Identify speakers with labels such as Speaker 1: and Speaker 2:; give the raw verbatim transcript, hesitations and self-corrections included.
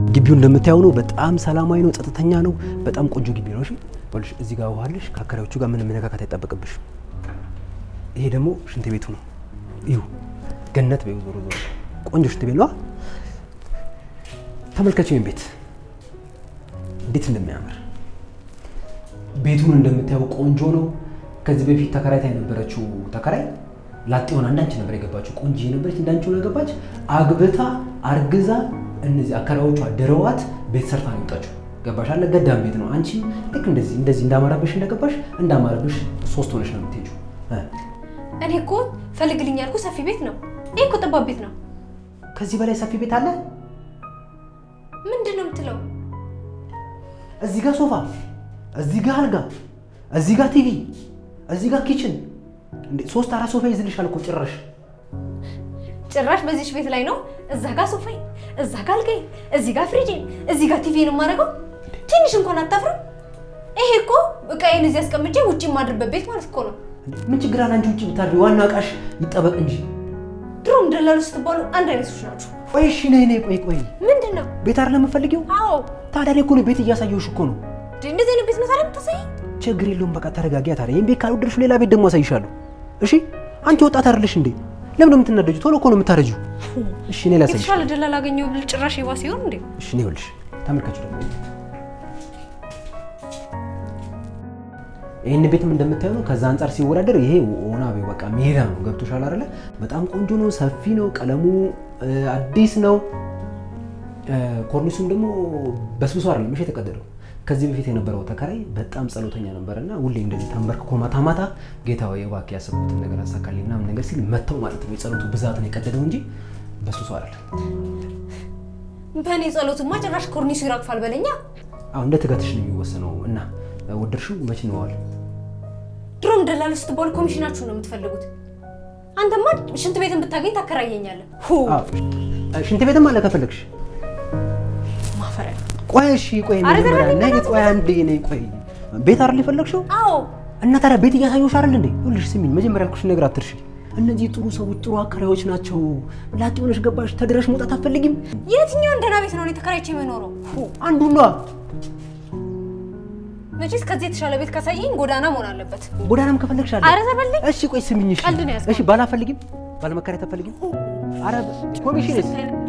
Speaker 1: ግቢው እንደምታየው ነው በጣም ሰላማዊ ነው ጸጥተኛ ነው በጣም ቆንጆ ግቢ ነው እሺ ወልሽ እዚህ ጋር ውሃልሽ ካከራዮቹ ጋር ምን መነካካት አይጠበቅብሽ ይሄ ደግሞ ሽንት ቤቱ ነው እዩ ገነት በዩ ዞሮ ዞሮ ቆንጆ ሽንት ቤት ነው ተመልከቺው ይሄን ቤት እንዴት እንደሚያምር ቤቱን እንደምታየው ቆንጆ ነው ከዚህ በፊት ተከራይታ የነበረችው ተከራይ ላጤውን አንዳንቺ ነበር የገባችው ቆንጆ የነበረች እንዳንቺው ነው ገባች አግብታ አርግዛ እነዚህ አከራዮቹ አደረዋት ቤት ሰርታ ነው የወጣችው ገባሽ አለ ገዳም ቤት ነው አንቺ ልክ እንደዚህ እንደዚህ እንዳማራብሽ እንደገባሽ እንዳማራብሽ ሶስት ሆነሽ ነው የምትሄጂው
Speaker 2: እኔ እኮ ፈልግልኝ ያልኩ ሰፊ ቤት ነው ይሄ እኮ ጠባብ ቤት ነው
Speaker 1: ከዚህ በላይ ሰፊ ቤት አለ
Speaker 2: ምንድነው የምትለው
Speaker 1: እዚህ ጋር ሶፋ እዚህ ጋር አልጋ እዚህ ጋር ቲቪ እዚህ ጋር ኪችን እንዴ ሶስት አራት ሶፋ ይዝልሻል እኮ ጭራሽ
Speaker 2: ጭራሽ በዚህ ቤት ላይ ነው እዛ ጋር ሶፋ እዛ ጋር አልጋ እዚህ ጋር ፍሪጅ እዚህ ጋር ቲቪ ነው ማረጋው ትንሽ እንኳን አታፍሩ ይሄ እኮ እቃዬን እዚህ አስቀምጬ ውጪ ማድረበት ቤት ማለት እኮ ነው
Speaker 1: ምን ችግር አለ አንቺ ውጪ ብታድሪ ዋና እቃሽ ይጠበቅ እንጂ
Speaker 2: ድሮም ደላሉ ስትባሉ አንድ አይነቶች ናችሁ
Speaker 1: ቆይ እሺ ነይ ነይ ቆይ ቆይ
Speaker 2: ምንድነው
Speaker 1: ቤት አይደለም የምፈልጊው
Speaker 2: አዎ
Speaker 1: ታዲያ እኮ ነው ቤት እያሳየሁሽ እኮ ነው
Speaker 2: እንደዚህ ነው ቤት ነው ታዲያ የምታሳይ
Speaker 1: ችግር የለውም በቃ ተረጋጊያ ታዲያ ይሄን ቤት ካልወደድሽ ሌላ ቤት ደግሞ አሳይሻለሁ እሺ አንቺ ወጣት አይደለሽ እንዴ ለምን ነው የምትነደጂው ቶሎ እኮ ነው የምታረጂው እሺ ነይ ላሳይሽ
Speaker 2: ይሻል ደላላ አገኘው ብል ጭራሽ ይባስ ይሆን እንዴ
Speaker 1: እሺ ነይ ወልሽ ተመልከቹ ደግሞ ይሄን ቤትም እንደምታዩ ነው ከዛ አንፃር ሲወዳደር ይሄ ኦና ቤት በቃ ሜዳ ነው ገብቶሻል አይደለ በጣም ቆንጆ ነው ሰፊ ነው ቀለሙ አዲስ ነው ኮርኒሱም ደግሞ በስብሶ አይደለም እሺ የተቀደደው ከዚህ በፊት የነበረው ተከራይ በጣም ጸሎተኛ ነበርና ሁሌ እንደዚህ ተንበርክኮ ማታ ማታ ጌታው የዋክ ያሰቡት ነገር አሳካልኝ ምናምን ነገር ሲል መተው ማለት ነው የጸሎቱ ብዛት ነው የቀደደው እንጂ በስብሶ አይደለም
Speaker 2: በእኔ ጸሎቱማ ጭራሽ ኮርኒሱ ይራግፋል በለኛ
Speaker 1: አሁን እንደ ትጋትሽ ነው የሚወሰነው እና ወደርሽው መች ነው አለ
Speaker 2: ድሮም ደላሉ ስትባሉ ኮሚሽናችሁ ነው የምትፈልጉት አንተማ ሽንት ቤትን ብታገኝ ታከራየኛለህ
Speaker 1: አዎ ሽንት ቤትም አለ ከፈለግሽ
Speaker 2: ማፈሪያ
Speaker 1: ቆይ እሺ ቆይ መጀመሪያ ነይ ቆይ አንዴ ነይ ቆይ ቤት አይደል የፈለግሽው
Speaker 2: አዎ
Speaker 1: እና ታዲያ ቤት እያሳየሁሽ አይደል እንዴ ሁልሽ ስሚኝ መጀመሪያ ያልኩሽ ነገር አትርሺ እነዚህ ጥሩ ሰዎች ጥሩ አከራዮች ናቸው ላጤ ሆነሽ ገባሽ ተድረሽ መውጣት አትፈልጊም
Speaker 2: የትኛው እንደና ቤት ነው እኔ ተከራይቼ የምኖረው
Speaker 1: አንዱ ነው
Speaker 2: መቼስ ከዚህ የተሻለ ቤት ካሳየኝ ጎዳና መሆን አለበት
Speaker 1: ጎዳናም ከፈለግሽ አለ
Speaker 2: አረ ተበልኝ
Speaker 1: እሺ ቆይ ስሚኝ እሺ እሺ ባላ ፈልጊም ባለ መከራየት አትፈልጊም አረ ኮሚሽንስ